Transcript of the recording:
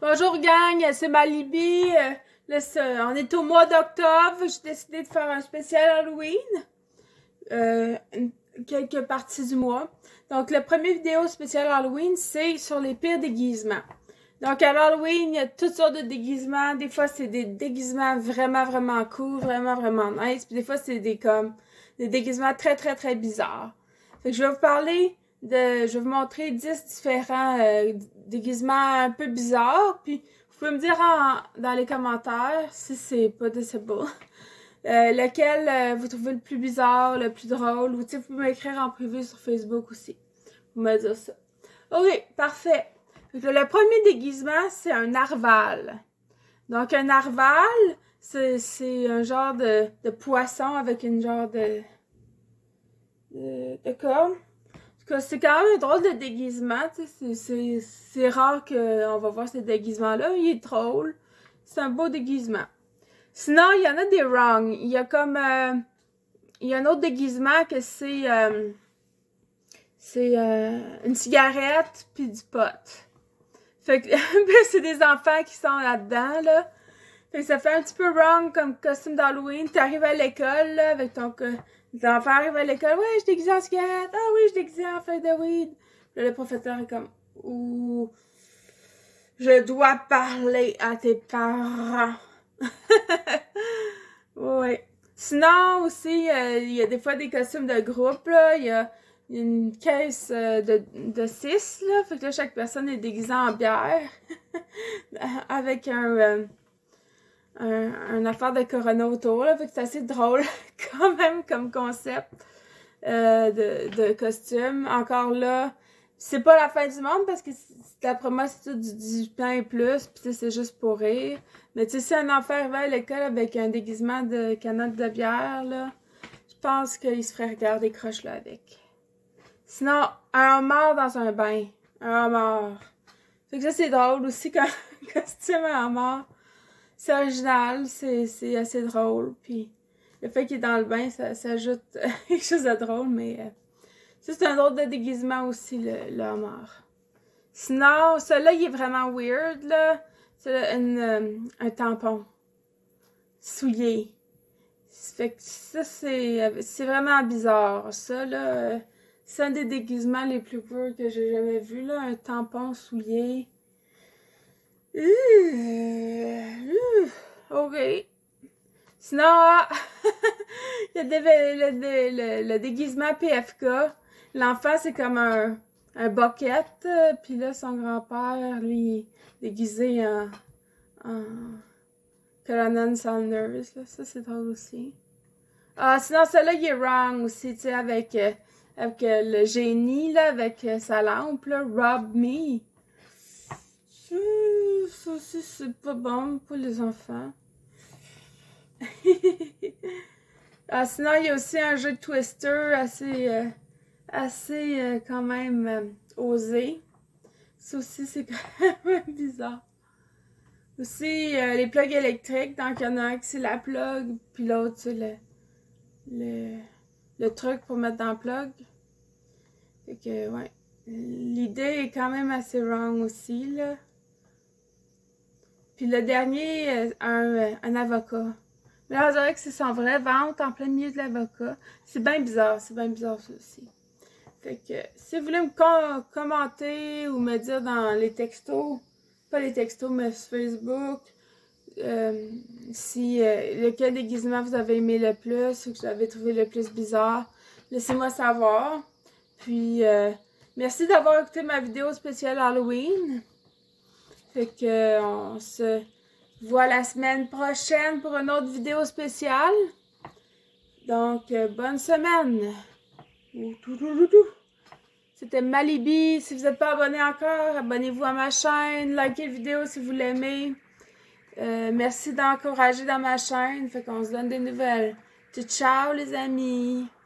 Bonjour gang, c'est Malibi. On est au mois d'octobre. J'ai décidé de faire un spécial Halloween. Quelques parties du mois. Donc, la première vidéo spéciale Halloween, c'est sur les pires déguisements. Donc, à l'Halloween, il y a toutes sortes de déguisements. Des fois, c'est des déguisements vraiment cool, vraiment nice. Puis des fois, c'est des déguisements très bizarres. Fait que je vais vous parler je vais vous montrer 10 différents déguisements un peu bizarres. Puis, vous pouvez me dire dans les commentaires si c'est pas possible. Lequel vous trouvez le plus bizarre, le plus drôle. Ou vous pouvez m'écrire en privé sur Facebook aussi. Vous me dire ça. Ok, parfait. Le premier déguisement, c'est un narval. Donc, un narval, c'est un genre de poisson avec une genre de corne. C'est quand même un drôle de déguisement. C'est rare qu'on va voir ce déguisement-là. Il est drôle. C'est un beau déguisement. Sinon, il y en a des wrong. Il y a comme... il y a un autre déguisement que c'est une cigarette puis du pot. Fait que c'est des enfants qui sont là-dedans, là. Fait que ça fait un petit peu wrong comme costume d'Halloween. T'arrives à l'école, là, avec ton... Les enfants arrivent à l'école. Ouais, je déguisé en cigarette. Ah oui, je déguisé en feuille de weed. Puis le professeur est comme... Ouh... Je dois parler à tes parents. Ouais. Sinon, aussi, il y a des fois des costumes de groupe, là. Il y a une caisse de 6, là. Fait que là, chaque personne est déguisée en bière. Avec un affaire de Corona autour, là. Fait que c'est assez drôle, quand même, comme concept de costume. Encore là, c'est pas la fin du monde, parce que d'après moi, c'est tout du 18 ans et plus, pis c'est juste pour rire. Mais tu sais, si un enfant arrivait à l'école avec un déguisement de canette de bière, là, je pense qu'il se ferait regarder croche là avec. Sinon, un homard dans un bain. Un homard. Fait que ça, c'est drôle aussi, comme costume à homard. C'est original, c'est assez drôle, puis le fait qu'il est dans le bain, ça ajoute quelque chose de drôle, mais ça, c'est un autre de déguisement aussi, le homard. Sinon, celui-là, il est vraiment weird, là. C'est un tampon souillé. Fait que ça, c'est vraiment bizarre. Ça, là, c'est un des déguisements les plus weird que j'ai jamais vu, là. Un tampon souillé. Ok. Sinon, il y a le déguisement PFK. L'enfant, c'est comme un bucket. Puis là, son grand-père, lui, déguisé en Colonel Sanders. Là. Ça, c'est drôle aussi. Ah, sinon, celui-là, il est wrong aussi, tu sais, avec le génie, là, avec sa lampe, là, Rob Me. Ça aussi, c'est pas bon pour les enfants. Ah, sinon, il y a aussi un jeu de Twister assez quand même osé. Ça aussi, c'est quand même bizarre. Aussi, les plugs électriques, donc il y en a un qui c'est la plug, puis l'autre c'est le truc pour mettre dans le plug. Fait que, ouais. L'idée est quand même assez wrong aussi, là. Puis le dernier, un avocat. Mais là, on dirait que c'est son vrai ventre en plein milieu de l'avocat. C'est bien bizarre ça aussi. Fait que, si vous voulez me commenter ou me dire dans les textos, pas les textos, mais sur Facebook, si lequel déguisement vous avez aimé le plus ou que vous avez trouvé le plus bizarre, laissez-moi savoir. Puis, merci d'avoir écouté ma vidéo spéciale Halloween. Fait que, on se voit la semaine prochaine pour une autre vidéo spéciale. Donc, bonne semaine! C'était Malibi. Si vous n'êtes pas abonné encore, abonnez-vous à ma chaîne. Likez la vidéo si vous l'aimez. Merci d'encourager dans ma chaîne. Fait qu'on se donne des nouvelles. Ciao les amis!